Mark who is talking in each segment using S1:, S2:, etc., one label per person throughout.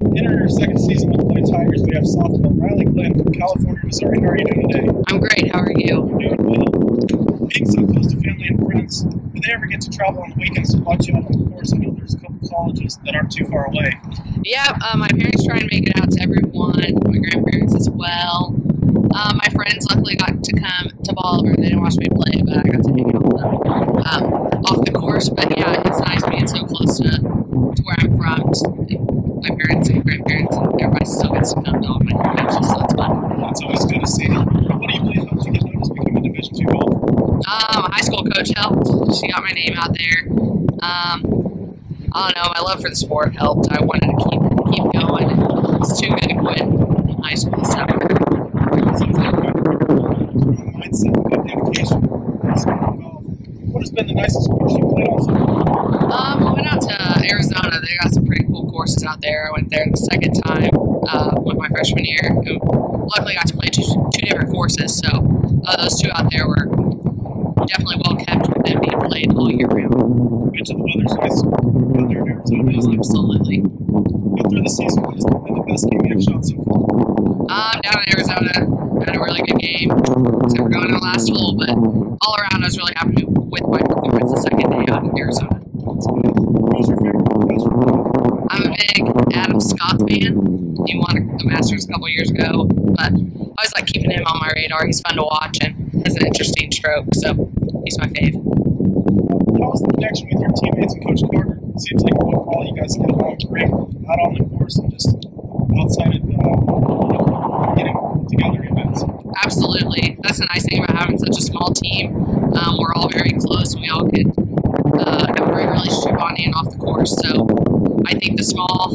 S1: In our second season with Boy Tigers, we have sophomore Rylee Glenn from California, Missouri. How are you doing today?
S2: I'm great. How are you?
S1: We're doing well. Being so close to family and friends, do they ever get to travel on the weekends to watch you out on the course? I know there's a couple colleges that aren't too far away.
S2: Yeah, my parents try and make it out to everyone, my grandparents as well. My friends luckily got to come to Bolivar. They didn't watch me play, but I got to hang out with them off the course. But yeah, it's nice being so close to where I'm from. My parents and grandparents and everybody still gets to come to all my matches, so it's fun.
S1: That's always good to see. What do you believe helps you get noticed becoming Division II golfer?
S2: High school coach helped. She got my name out there. I don't know, my love for the sport helped. I wanted to keep going. It's too good to quit in high school, so.
S1: Seems like you have a mindset, good dedication, golf. What has been the nicest course you played on so far?
S2: We went out to Arizona. They got some pretty cool courses out there. I went there the second time with my freshman year. Luckily, got to play two different courses, so those two out there were definitely well kept with them being played all year round.
S1: You mentioned the weather's nice out there in Arizona, isn't it?
S2: Absolutely.
S1: After the season, what has been the best game you've shot so far?
S2: Down in Arizona, had a really good game. Except for going to the last hole, but all around I was really happy with my performance the second day out in Arizona.
S1: Who's your favorite professor?
S2: I'm a big Adam Scott fan. He won the Masters a couple years ago, but I always like keeping him on my radar. He's fun to watch and has an interesting stroke, so he's my fave.
S1: How was the connection with your teammates and Coach Carter? It seems like overall you guys get along great out on the course and just outside of getting together events.
S2: Absolutely. That's the nice thing about having such a small team. We're all very close. We all could have a great relationship on and off the course. So I think the small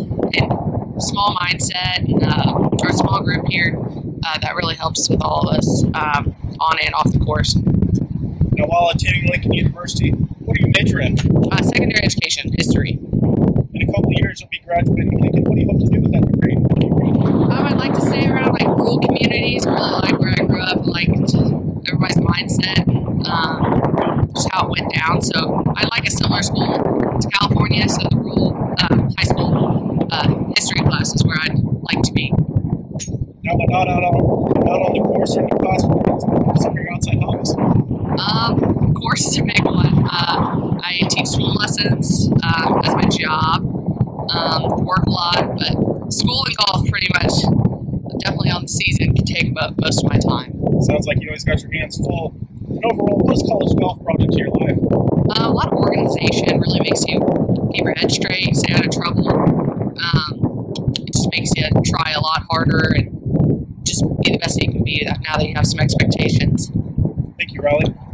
S2: mindset and our small group here that really helps with all of us on and off the course.
S1: Now, while attending Lincoln University, what do you major in?
S2: Secondary education, history.
S1: In a couple of years, you'll be graduating Lincoln. What do you hope to do with that degree?
S2: I'd like to stay around like rural communities. I really like where I grew up and liked everybody's mindset, just how it went down. So I like a similar school to California, so the rural high school history class is where I'd like to be.
S1: Now, but not out on the course or in the classroom, some of your outside hobbies?
S2: Course is a big one. I teach swim lessons as my job. Work a lot, but school and golf pretty much, definitely on the season, can take up most of my time.
S1: Sounds like you always got your hands full. And overall, what has college golf brought into your life?
S2: A lot of organization really makes you keep your head straight, stay out of trouble. It just makes you try a lot harder and just be the best you can be now that you have some expectations.
S1: Thank you, Rylee.